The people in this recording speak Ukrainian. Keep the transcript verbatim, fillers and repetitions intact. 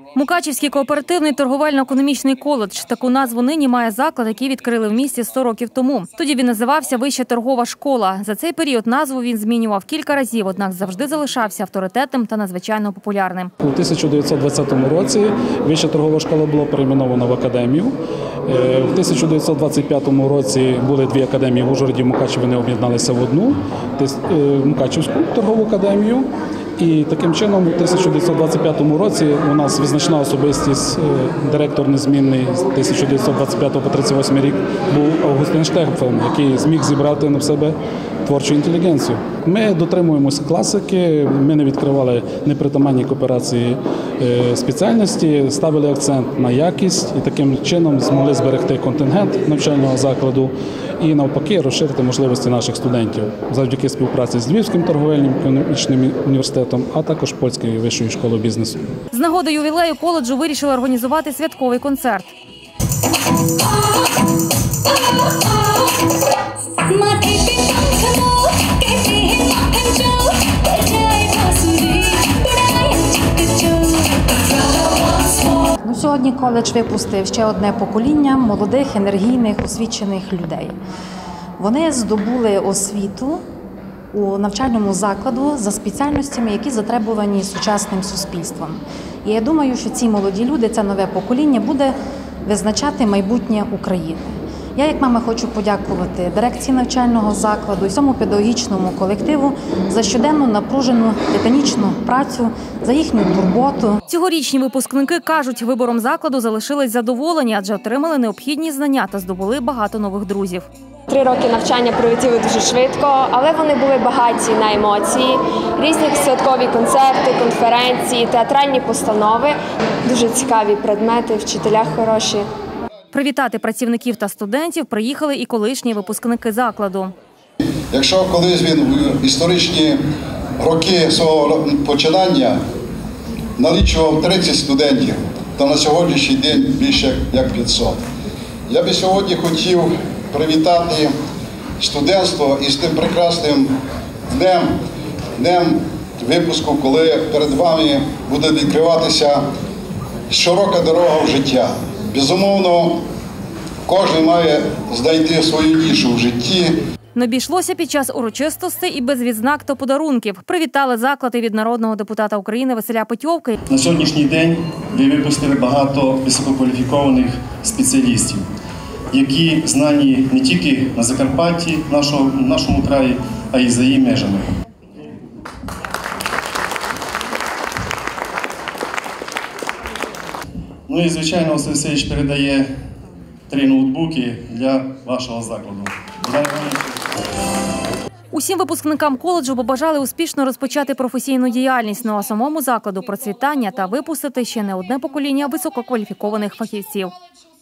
Мукачівський кооперативний торговельно-економічний коледж. Таку назву нині має заклад, який відкрили в місті сто років тому. Тоді він називався Вища торгова школа. За цей період назву він змінював кілька разів, однак завжди залишався авторитетним та надзвичайно популярним. У тисяча дев'ятсот двадцятому році Вища торгова школа була перейменована в академію. У тисяча дев'ятсот двадцять п'ятому році були дві академії в Ужгороді, в Мукачеві, вони об'єдналися в одну – Мукачівську торгову академію. І таким чином у тисяча дев'ятсот двадцять п'ятому році у нас визначна особистість, директор незмінний з тисяча дев'ятсот двадцять п'ятого по тридцять восьмий рік був Августин Штегфельм, який зміг зібрати на себе творчу інтелігенцію. Ми дотримуємося класики, ми не відкривали непритаманні кооперації спеціальності, ставили акцент на якість і таким чином змогли зберегти контингент навчального закладу і навпаки розширити можливості наших студентів завдяки співпраці з Львівським торговельним економічним університетом, а також Польською вищою школою бізнесу. З нагоди ювілею коледжу вирішили організувати святковий концерт. Ну, сьогодні коледж випустив ще одне покоління молодих, енергійних, освічених людей. Вони здобули освіту у навчальному закладу за спеціальностями, які затребувані сучасним суспільством. І я думаю, що ці молоді люди, це нове покоління, буде визначати майбутнє України. Я, як мама, хочу подякувати дирекції навчального закладу і всьому педагогічному колективу за щоденну напружену титанічну працю, за їхню турботу. Цьогорічні випускники кажуть, вибором закладу залишились задоволені, адже отримали необхідні знання та здобули багато нових друзів. Три роки навчання пролетіли дуже швидко, але вони були багаті на емоції, різні святкові концерти, конференції, театральні постанови, дуже цікаві предмети, вчителя хороші. Привітати працівників та студентів приїхали і колишні випускники закладу. Якщо колись він в історичні роки свого починання налічував тридцять студентів, то на сьогоднішній день більше як п'ятсот. Я би сьогодні хотів привітати студентство із тим прекрасним днем, днем випуску, коли перед вами буде відкриватися широка дорога в життя. Безумовно, кожен має знайти свою нішу в житті. Не обійшлося під час урочистостей і без відзнак та подарунків. Привітали заклад і від народного депутата України Василя Петьовки. На сьогоднішній день ви випустили багато висококваліфікованих спеціалістів, які знані не тільки на Закарпатті, нашому, нашому краї, а й за її межами. Ну і, звичайно, Василь Васильович передає три ноутбуки для вашого закладу. Усім випускникам коледжу побажали успішно розпочати професійну діяльність, ну а самому закладу процвітання та випустити ще не одне покоління висококваліфікованих фахівців.